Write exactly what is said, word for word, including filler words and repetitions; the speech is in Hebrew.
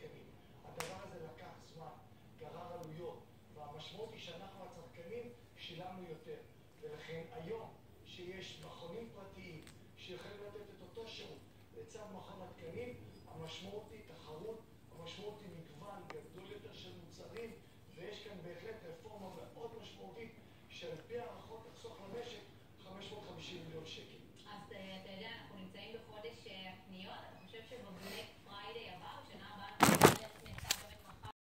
התקנים. הדבר הזה לקח זמן, גרר עלויות, והמשמעות היא שאנחנו הצרכנים שילמנו יותר. ולכן היום שיש מכונים פרטיים שיכולים לתת את אותו שירות לצד מכון התקנים, המשמעות